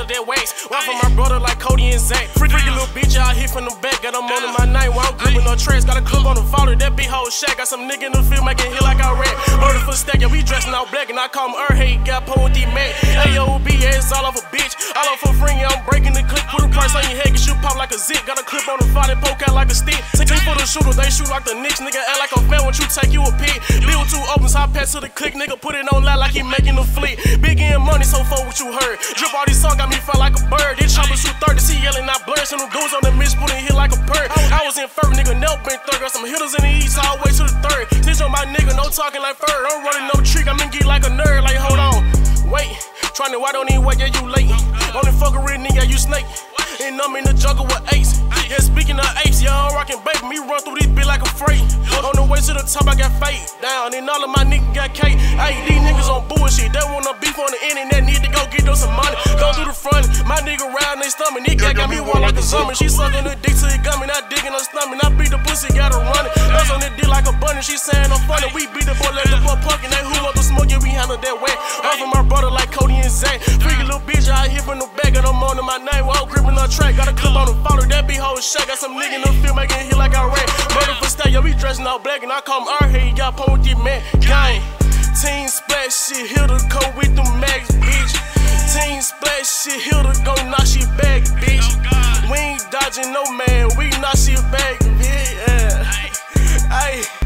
handle that wax. One for my brother like Cody and Zach. Freaky little bitch out here from the back. Got them on in my name while I'm gripping no tracks. Got a clip on the follow, that big whole shack. Got some nigga in the field making hit like I rap. Murder for stack, yeah, we dressing all black and I call him Earthhate. Got pulled with D-Mac. AOB, ass all off a bitch. All off for free, yeah, I'm breaking the clip. Put a price on your head, cause you pop like a zit. Got a clip on the file and poke out like a stick. Take for the shooter, they shoot like the Knicks. Nigga act like a fan when you take you a pig. Bill two opens, high pass to the click. Nigga put it on loud like he making a flick. Big in money, so fuck what you heard. Drip all these songs got me felt like a bird. This chopper shoot 30, see yelling, not blurred. Some dudes on the miss, put in here like a bird. I was in first, nigga, Nell been third. Got some hitters in the east, all the way to the third. Teach on my nigga, no talking like fur. I'm running no trick, I'm in geek like a nerd. Like, hold on, wait. Tryna why don't even wait, yeah, you late. Only fuck a real nigga, you snake. And I'm in the jungle with Ace. Yeah, speaking of Ace, yeah, I'm rockin' baby. Me run through this bitch like a freight. On the way to the top, I got fade down. And all of my niggas got K. Hey, these niggas on bullshit. They wanna beef on the internet, need to go get them some money. Go through the front, my nigga ride in their stomach. Nigga got me one like a zombie. She suckin' the dick to the gummy, not digging her stomach. I beat the pussy, gotta run it. That's on the dick like a bunny. She saying I'm funny. We beat the boy, let the boy punkin'. They who want the smoke, yeah, we handle that way. I'm from my brother like Cody and Zach. Freaky little bitch out here from the back. Got them on in my name while I'm gripping her track. Got a clip on the follow, that be whole shack. Got some nigga in the field making hit like I rap. Murder for style, yeah, we dressing all black and I call him Earthhate. Got pun with D-Mac, gang. Team splash shit, here to go with the max, bitch. Team splash shit, here to go knock shit back, bitch. We ain't dodging no man, we knock shit back, bitch. Yeah. Ay.